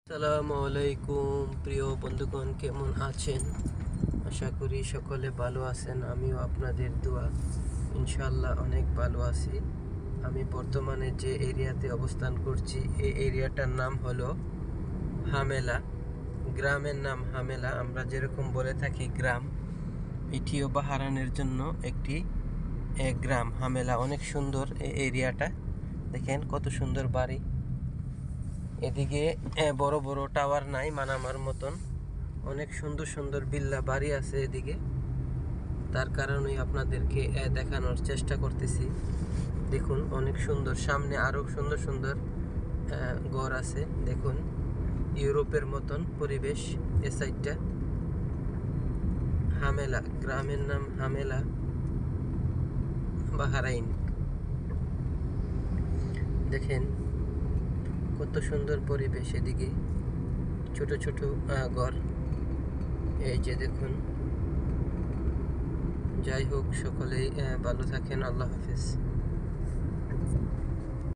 আসসালামু আলাইকুম প্রিয় বন্ধুগণ, কেমন আছেন? আশা করি সকলে ভালো আছেন। আমিও আপনাদের দোয়া ইনশাআল্লাহ অনেক ভালো আছি। আমি বর্তমানে যে এরিয়াতে অবস্থান করছি এই এরিয়াটার নাম হলো হামেলা। গ্রামের নাম হামেলা, আমরা যেরকম বলে থাকি গ্রাম, এটিও বাহারানের জন্য একটি গ্রাম হামেলা। অনেক সুন্দর এই এরিয়াটা, দেখেন কত সুন্দর বাড়ি। এদিকে বড় বড় টাওয়ার নাই মানামার মতন, অনেক সুন্দর সুন্দর বিল্লা বাড়ি আছে এদিকে। তার কারণেই আপনাদেরকে দেখানোর চেষ্টা করতেছি। দেখুন অনেক সুন্দর, সামনে আরো সুন্দর সুন্দর ঘর আছে। দেখুন ইউরোপের মতন পরিবেশ এ সাইডটা। হামেলা, গ্রামের নাম হামেলা, বাহারাইন। দেখেন কত সুন্দর পরিবেশ, এদিকে ছোট ছোট ঘর। এই যে দেখুন। যাই হোক, সকলেই ভালো থাকেন। আল্লাহ হাফেজ।